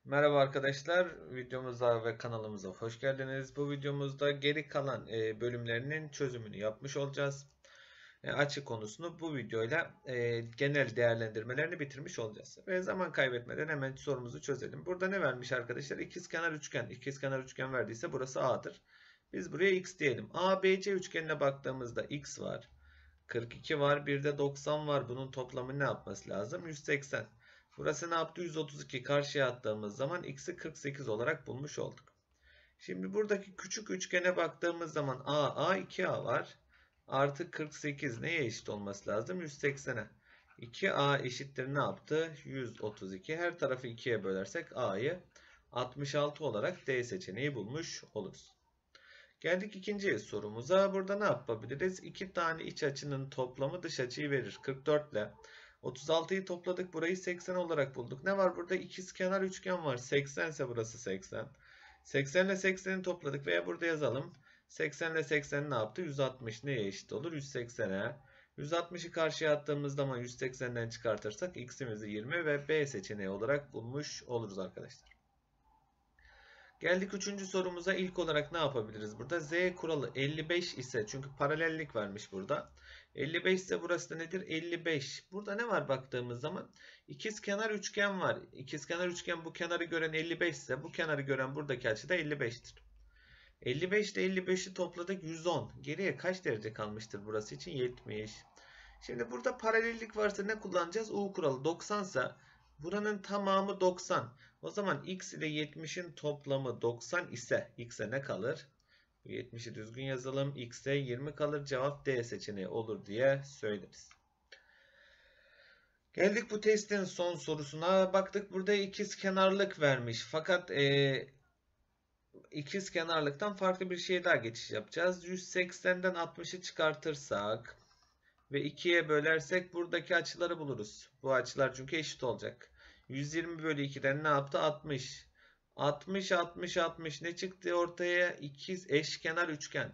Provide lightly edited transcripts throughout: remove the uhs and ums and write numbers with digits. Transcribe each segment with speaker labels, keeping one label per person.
Speaker 1: Merhaba arkadaşlar, videomuza ve kanalımıza hoş geldiniz. Bu videomuzda geri kalan bölümlerinin çözümünü yapmış olacağız. Açı konusunu bu videoyla genel değerlendirmelerini bitirmiş olacağız. Ve zaman kaybetmeden hemen sorumuzu çözelim. Burada ne vermiş arkadaşlar? İkizkenar üçgen. İkizkenar üçgen verdiyse burası A'dır. Biz buraya X diyelim. ABC üçgenine baktığımızda X var. 42 var. Bir de 90 var. Bunun toplamı ne yapması lazım? 180. Burası ne yaptı? 132. Karşıya attığımız zaman x'i 48 olarak bulmuş olduk. Şimdi buradaki küçük üçgene baktığımız zaman A 2A var. Artı 48 neye eşit olması lazım? 180'e. 2A eşittir ne yaptı? 132. Her tarafı 2'ye bölersek A'yı 66 olarak D seçeneği bulmuş oluruz. Geldik ikinci sorumuza. Burada ne yapabiliriz? İki tane iç açının toplamı dış açıyı verir. 44 ile 36'yı topladık. Burayı 80 olarak bulduk. Ne var burada? İkizkenar üçgen var. 80 ise burası 80. 80 ile 80'i topladık veya burada yazalım. 80 ile 80 ne yaptı? 160 neye eşit olur? 180'e. 160'ı karşıya attığımız zaman 180'den çıkartırsak x'imizi 20 ve B seçeneği olarak bulmuş oluruz arkadaşlar. Geldik üçüncü sorumuza. İlk olarak ne yapabiliriz burada? Z kuralı 55 ise, çünkü paralellik vermiş burada. 55 ise burası da nedir? 55. Burada ne var baktığımız zaman? İkizkenar üçgen var. İkizkenar üçgen bu kenarı gören 55 ise bu kenarı gören buradaki açı da 55'tir. 55 ile 55'i topladık 110. Geriye kaç derece kalmıştır burası için? 70. Şimdi burada paralellik varsa ne kullanacağız? U kuralı 90 ise buranın tamamı 90. O zaman x ile 70'in toplamı 90 ise x'e ne kalır? 70'i düzgün yazalım. X'e 20 kalır. Cevap D seçeneği olur diye söyleriz. Geldik bu testin son sorusuna. Baktık burada ikizkenarlık vermiş. Fakat ikizkenarlıktan farklı bir şeye daha geçiş yapacağız. 180'den 60'ı çıkartırsak ve 2'ye bölersek buradaki açıları buluruz. Bu açılar çünkü eşit olacak. 120 bölü 2'den ne yaptı? 60. 60, 60, 60 ne çıktı ortaya? İkiz eşkenar üçgen.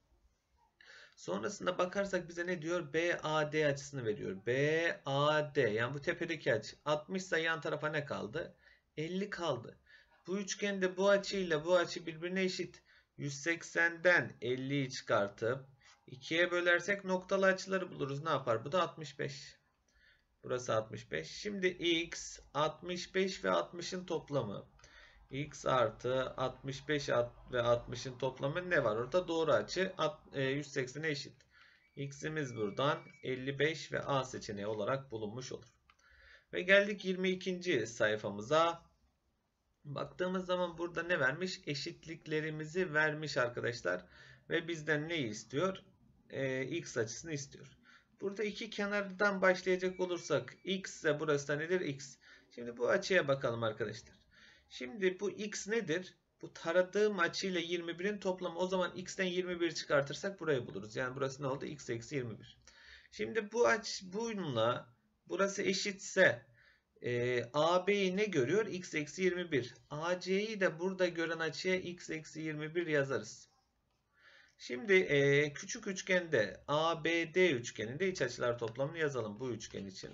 Speaker 1: Sonrasında bakarsak bize ne diyor? BAD açısını veriyor. BAD, yani bu tepedeki açı. 60 ise yan tarafa ne kaldı? 50 kaldı. Bu üçgende bu açıyla bu açı birbirine eşit. 180'den 50'yi çıkartıp 2'ye bölersek noktalı açıları buluruz. Ne yapar? Bu da 65. Burası 65. Şimdi x 65 ve 60'ın toplamı. X artı 65 ve 60'ın toplamı ne var? Orada doğru açı 180'e eşit. X'imiz buradan 55 ve A seçeneği olarak bulunmuş olur. Ve geldik 22. sayfamıza. Baktığımız zaman burada ne vermiş? Eşitliklerimizi vermiş arkadaşlar. Ve bizden neyi istiyor? X açısını istiyor. Burada iki kenardan başlayacak olursak x ise burası da nedir? X. Şimdi bu açıya bakalım arkadaşlar. Şimdi bu x nedir? Bu taradığım açıyla 21'in toplamı. O zaman x'ten 21 çıkartırsak burayı buluruz. Yani burası ne oldu? X eksi 21. Şimdi bu bununla burası eşitse AB'yi ne görüyor? X eksi 21. AC'yi de burada gören açıya x eksi 21 yazarız. Şimdi küçük üçgende ABD üçgeninde iç açılar toplamını yazalım bu üçgen için.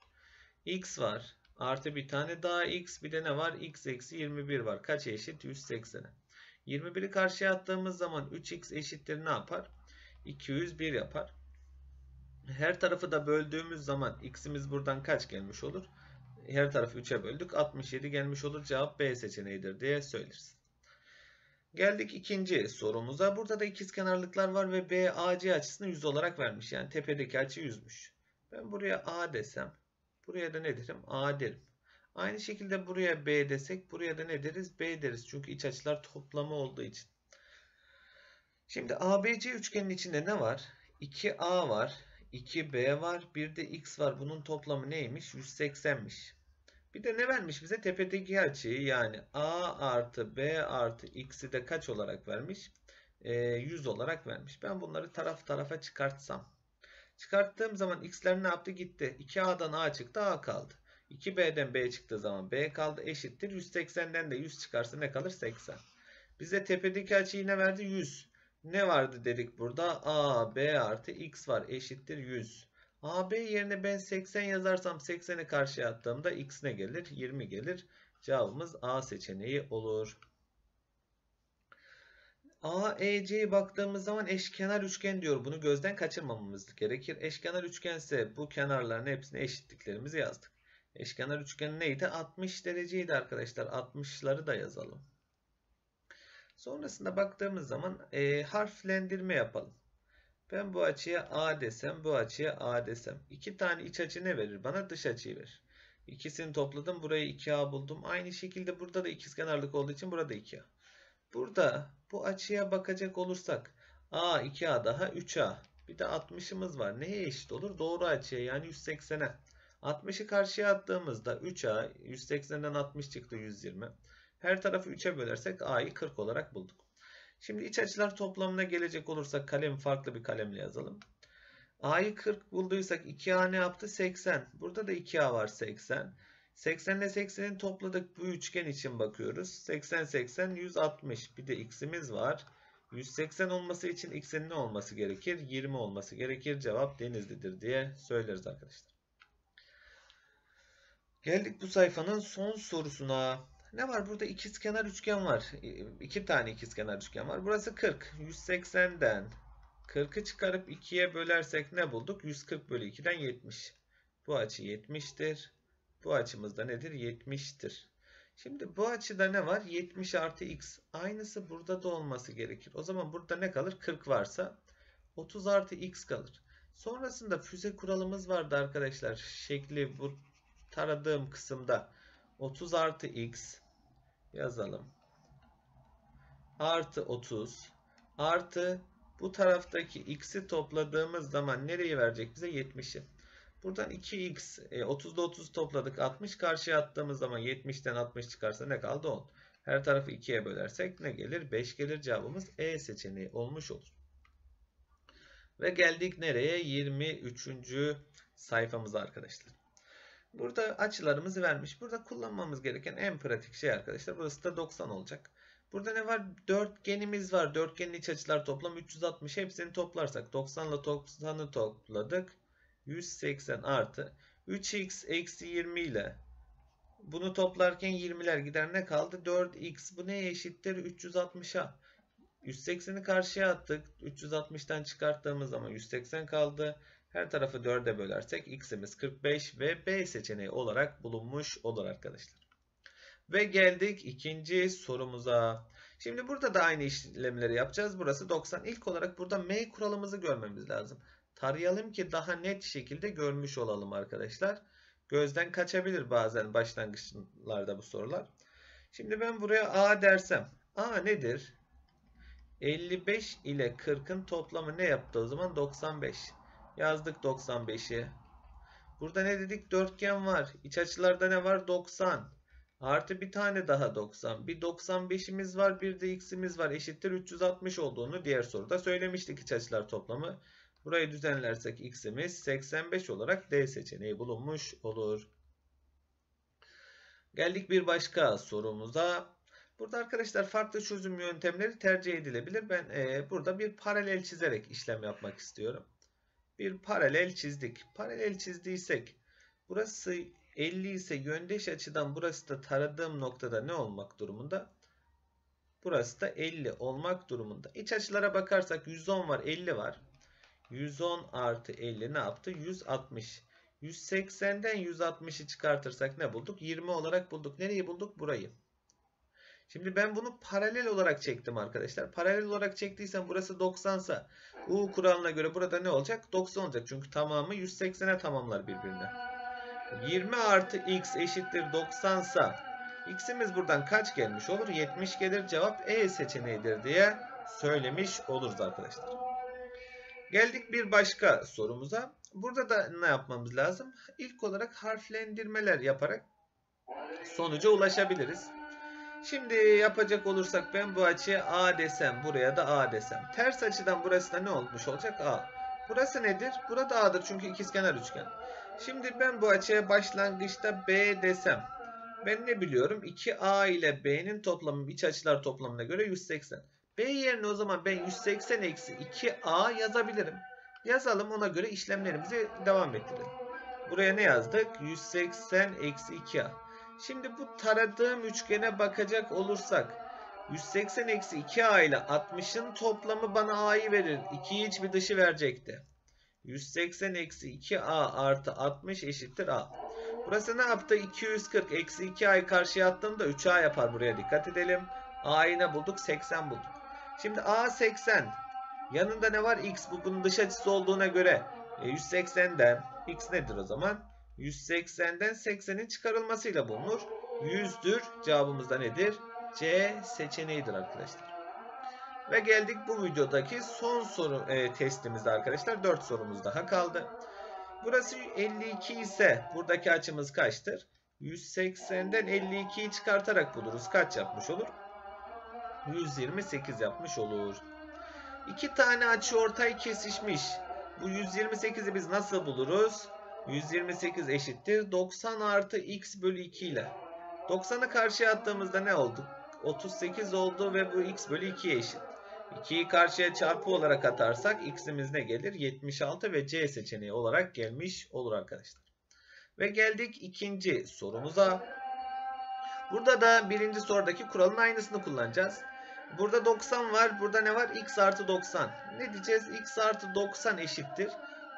Speaker 1: X var. Artı bir tane daha x. Bir de ne var? X eksi 21 var. Kaça eşit? 180'e. 21'i karşıya attığımız zaman 3x eşittir ne yapar? 201 yapar. Her tarafı da böldüğümüz zaman x'imiz buradan kaç gelmiş olur? Her tarafı 3'e böldük. 67 gelmiş olur. Cevap B seçeneğidir diye söyleriz. Geldik ikinci sorumuza. Burada da ikizkenarlıklar var ve BAC açısını 100 olarak vermiş. Yani tepedeki açı 100'müş. Ben buraya A desem, buraya da ne derim? A derim. Aynı şekilde buraya B desek, buraya da ne deriz? B deriz. Çünkü iç açılar toplamı olduğu için. Şimdi ABC üçgenin içinde ne var? 2A var, 2B var, bir de X var. Bunun toplamı neymiş? 180'miş. Bir de ne vermiş bize? Tepedeki açıyı, yani A artı B artı X'i de kaç olarak vermiş? 100 olarak vermiş. Ben bunları taraf tarafa çıkartsam. Çıkarttığım zaman X'ler ne yaptı? Gitti. 2A'dan A çıktı, A kaldı. 2B'den B çıktığı zaman B kaldı, eşittir. 180'den de 100 çıkarsa ne kalır? 80. Bize tepedeki açıyı ne verdi? 100. Ne vardı dedik burada? A, B artı X var, eşittir 100. AB yerine ben 80 yazarsam 80'i karşıya attığımda x ne gelir? 20 gelir. Cevabımız A seçeneği olur. AEC'ye baktığımız zaman eşkenar üçgen diyor. Bunu gözden kaçırmamamız gerekir. Eşkenar üçgense bu kenarların hepsine eşitliklerimizi yazdık. Eşkenar üçgen neydi? 60 dereceydi arkadaşlar. 60'ları da yazalım. Sonrasında baktığımız zaman harflendirme yapalım. Ben bu açıya A desem, bu açıya A desem. İki tane iç açı ne verir bana? Dış açıyı verir. İkisini topladım. Burayı 2A buldum. Aynı şekilde burada da ikizkenarlık olduğu için burada 2A. Burada bu açıya bakacak olursak A 2A daha 3A. Bir de 60'ımız var. Neye eşit olur? Doğru açıya, yani 180'e. 60'ı karşıya attığımızda 3A, 180'den 60 çıktı 120. Her tarafı 3'e bölersek A'yı 40 olarak bulduk. Şimdi iç açılar toplamına gelecek olursak farklı bir kalemle yazalım. A'yı 40 bulduysak 2A ne yaptı? 80. Burada da 2A var, 80. 80 ile 80'in topladık. Bu üçgen için bakıyoruz. 80, 80, 160. Bir de x'imiz var. 180 olması için x'in ne olması gerekir? 20 olması gerekir. Cevap Denizli'dir diye söyleriz arkadaşlar. Geldik bu sayfanın son sorusuna. Ne var? Burada ikizkenar üçgen var. İki tane ikizkenar üçgen var. Burası 40. 180'den 40'ı çıkarıp 2'ye bölersek ne bulduk? 140 bölü 2'den 70. Bu açı 70'tir. Bu açımız da nedir? 70'tir. Şimdi bu açıda ne var? 70 artı x. Aynısı burada da olması gerekir. O zaman burada ne kalır? 40 varsa 30 artı x kalır. Sonrasında füze kuralımız vardı arkadaşlar. Şekli bu taradığım kısımda 30 artı x yazalım. Artı 30 artı bu taraftaki x'i topladığımız zaman nereyi verecek bize? 70'i. Buradan 2x 30'da 30 topladık. 60 karşıya attığımız zaman 70'ten 60 çıkarsa ne kaldı? 10. Her tarafı 2'ye bölersek ne gelir? 5 gelir. Cevabımız E seçeneği olmuş olur. Ve geldik nereye? 23. sayfamıza arkadaşlar. Burada açılarımızı vermiş. Burada kullanmamız gereken en pratik şey arkadaşlar. Burası da 90 olacak. Burada ne var? Dörtgenimiz var. Dörtgenin iç açılar toplam 360. Hepsini toplarsak 90 ile 90'ı topladık. 180 artı 3x eksi 20 ile bunu toplarken 20'ler gider, ne kaldı? 4x. Bu neye eşittir? 360'a. 180'i karşıya attık. 360'tan çıkarttığımız zaman 180 kaldı. Her tarafı 4'e bölersek x'imiz 45 ve B seçeneği olarak bulunmuş olur arkadaşlar. Ve geldik ikinci sorumuza. Şimdi burada da aynı işlemleri yapacağız. Burası 90. İlk olarak burada M kuralımızı görmemiz lazım. Tarayalım ki daha net şekilde görmüş olalım arkadaşlar. Gözden kaçabilir bazen başlangıçlarda bu sorular. Şimdi ben buraya A dersem. A nedir? 55 ile 40'ın toplamı ne yaptı o zaman? 95. Yazdık 95'i. Burada ne dedik? Dörtgen var. İç açılarda ne var? 90. Artı bir tane daha 90. Bir 95'imiz var. Bir de x'imiz var. Eşittir 360 olduğunu diğer soruda söylemiştik iç açılar toplamı. Burayı düzenlersek x'imiz 85 olarak D seçeneği bulunmuş olur. Geldik bir başka sorumuza. Burada arkadaşlar farklı çözüm yöntemleri tercih edilebilir. Ben burada bir paralel çizerek işlem yapmak istiyorum. Bir paralel çizdik. Paralel çizdiysek burası 50 ise yöndeş açıdan burası da taradığım noktada ne olmak durumunda? Burası da 50 olmak durumunda. İç açılara bakarsak 110 var, 50 var. 110 artı 50 ne yaptı? 160. 180'den 160'ı çıkartırsak ne bulduk? 20 olarak bulduk. Nereyi bulduk? Burayı. Şimdi ben bunu paralel olarak çektim arkadaşlar. Paralel olarak çektiysem burası 90 ise U kuralına göre burada ne olacak? 90 olacak. Çünkü tamamı 180'e tamamlar birbirine. 20 artı x eşittir 90 ise x'imiz buradan kaç gelmiş olur? 70 gelir. Cevap E seçeneğidir diye söylemiş oluruz arkadaşlar. Geldik bir başka sorumuza. Burada da ne yapmamız lazım? İlk olarak harflendirmeler yaparak sonuca ulaşabiliriz. Şimdi yapacak olursak ben bu açıya A desem, buraya da A desem. Ters açıdan burası da ne olmuş olacak? A. Burası nedir? Burada A'dır çünkü ikizkenar üçgen. Şimdi ben bu açıya başlangıçta B desem. Ben ne biliyorum? 2A ile B'nin toplamı iç açılar toplamına göre 180. B yerine o zaman ben 180 eksi 2A yazabilirim. Yazalım, ona göre işlemlerimizi devam ettirelim. Buraya ne yazdık? 180 eksi 2A. Şimdi bu taradığım üçgene bakacak olursak 180 eksi 2a ile 60'ın toplamı bana a'yı verir. 2'yi iç bir dışı verecekti. 180 eksi 2a artı 60 eşittir a. Burası ne yaptı? 240 eksi 2a'yı karşıya attığımda 3a yapar. Buraya dikkat edelim. A'yı ne bulduk? 80 bulduk. Şimdi a 80. Yanında ne var? X. Bu bunun dış açısı olduğuna göre 180'den x nedir o zaman? 180'den 80'in çıkarılmasıyla bulunur. 100'dür. Cevabımız da nedir? C seçeneğidir arkadaşlar. Ve geldik bu videodaki son soru testimizde arkadaşlar. 4 sorumuz daha kaldı. Burası 52 ise buradaki açımız kaçtır? 180'den 52'yi çıkartarak buluruz. Kaç yapmış olur? 128 yapmış olur. İki tane açıortay kesişmiş. Bu 128'i biz nasıl buluruz? 128 eşittir 90 artı x bölü 2 ile. 90'ı karşıya attığımızda ne oldu? 38 oldu ve bu x bölü 2'ye eşit. 2'yi karşıya çarpı olarak atarsak x'imiz ne gelir? 76 ve C seçeneği olarak gelmiş olur arkadaşlar. Ve geldik ikinci sorumuza. Burada da birinci sorudaki kuralın aynısını kullanacağız. Burada 90 var. Burada ne var? X artı 90. Ne diyeceğiz? X artı 90 eşittir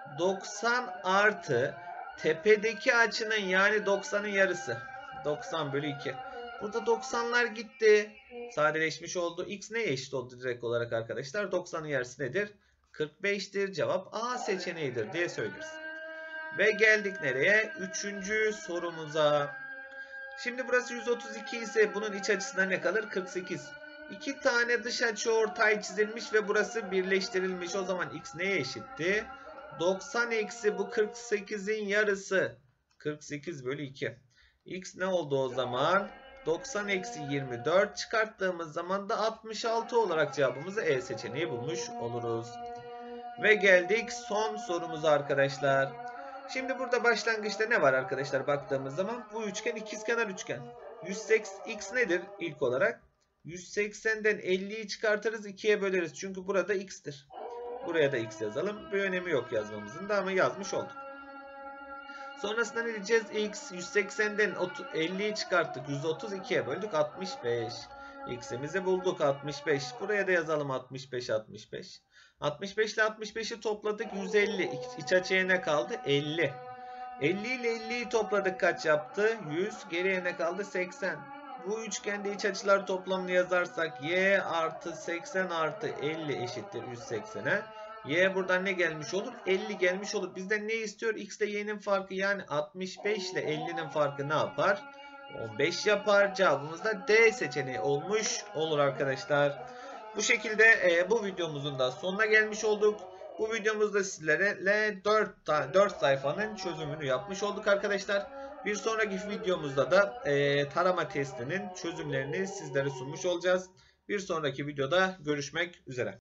Speaker 1: 90 artı tepedeki açının yani 90'ın yarısı. 90 bölü 2. Burada 90'lar gitti. Sadeleşmiş oldu. X neye eşit oldu direkt olarak arkadaşlar? 90'ın yarısı nedir? 45'tir. Cevap A seçeneğidir diye söyleriz. Ve geldik nereye? Üçüncü sorumuza. Şimdi burası 132 ise bunun iç açısına ne kalır? 48. İki tane dış açıortay çizilmiş ve burası birleştirilmiş. O zaman x neye eşitti? 90 eksi bu 48'in yarısı. 48 bölü 2. X ne oldu o zaman? 90 eksi 24 çıkarttığımız zaman da 66 olarak cevabımızı E seçeneği bulmuş oluruz. Ve geldik son sorumuza arkadaşlar. Şimdi burada başlangıçta ne var arkadaşlar baktığımız zaman? Bu üçgen ikizkenar üçgen. 180 x nedir ilk olarak? 180'den 50'yi çıkartırız 2'ye böleriz. Çünkü burada x'tir. Buraya da x yazalım. Bir önemi yok yazmamızın da ama yazmış olduk. Sonrasında ne diyeceğiz? X 180'den 50'yi çıkarttık. 132'ye böldük 65. X'imizi bulduk 65. Buraya da yazalım 65 65. 65 ile 65'i topladık 150. İç açıya ne kaldı? 50. 50 ile 50'yi topladık kaç yaptı? 100. Geriye ne kaldı? 80. Bu üçgende iç açılar toplamını yazarsak y artı 80 artı 50 eşittir 180'e. Y buradan ne gelmiş olur? 50 gelmiş olur. Bizden ne istiyor? X ile y'nin farkı yani 65 ile 50'nin farkı ne yapar? 15 yapar. Cevabımız da D seçeneği olmuş olur arkadaşlar. Bu şekilde bu videomuzun da sonuna gelmiş olduk. Bu videomuzda sizlere 4 sayfanın çözümünü yapmış olduk arkadaşlar. Bir sonraki videomuzda da tarama testinin çözümlerini sizlere sunmuş olacağız. Bir sonraki videoda görüşmek üzere.